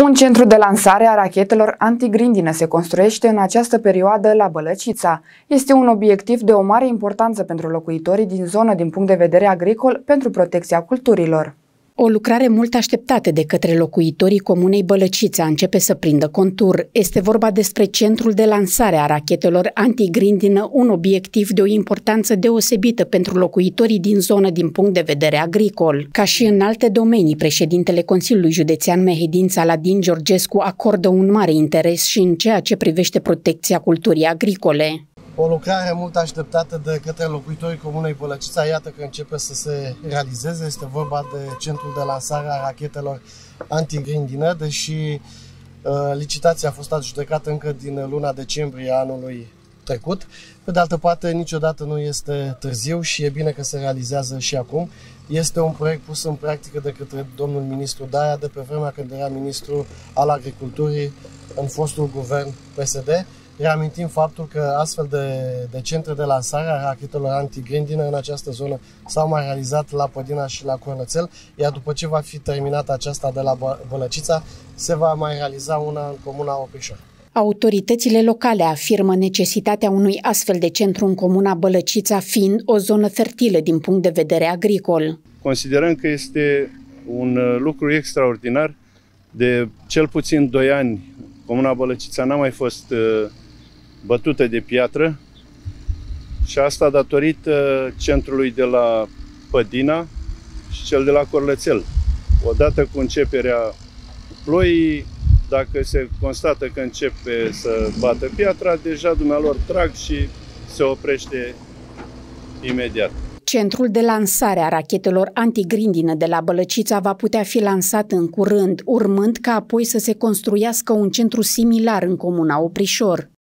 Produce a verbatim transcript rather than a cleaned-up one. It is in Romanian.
Un centru de lansare a rachetelor antigrindină se construiește în această perioadă la Bălăcița. Este un obiectiv de o mare importanță pentru locuitorii din zonă din punct de vedere agricol pentru protecția culturilor. O lucrare mult așteptată de către locuitorii comunei Bălăcița începe să prindă contur. Este vorba despre centrul de lansare a rachetelor antigrindină, un obiectiv de o importanță deosebită pentru locuitorii din zonă din punct de vedere agricol. Ca și în alte domenii, președintele Consiliului Județean Mehedința, Aladin Georgescu, acordă un mare interes și în ceea ce privește protecția culturii agricole. O lucrare mult așteptată de către locuitorii comunei Bălăcița, iată că începe să se realizeze. Este vorba de centrul de lansare a rachetelor antigrindină, deși uh, licitația a fost adjudecată încă din luna decembrie anului trecut. Pe de altă parte, niciodată nu este târziu și e bine că se realizează și acum. Este un proiect pus în practică de către domnul ministru Daia de pe vremea când era ministru al agriculturii în fostul guvern P S D. Reamintim faptul că astfel de, de centre de lansare a rachetelor antigrindină în această zonă s-au mai realizat la Pădina și la Cornățel, iar după ce va fi terminată aceasta de la Bălăcița, se va mai realiza una în comuna Oprișor. Autoritățile locale afirmă necesitatea unui astfel de centru în comuna Bălăcița, fiind o zonă fertilă din punct de vedere agricol. Considerăm că este un lucru extraordinar. De cel puțin doi ani, comuna Bălăcița n-a mai fost bătută de piatră și asta datorită centrului de la Pădina și cel de la Corlățel. Odată cu începerea ploii, dacă se constată că începe să bată piatra, deja dumnealor trag și se oprește imediat. Centrul de lansare a rachetelor antigrindină de la Bălăcița va putea fi lansat în curând, urmând ca apoi să se construiască un centru similar în comuna Oprișor.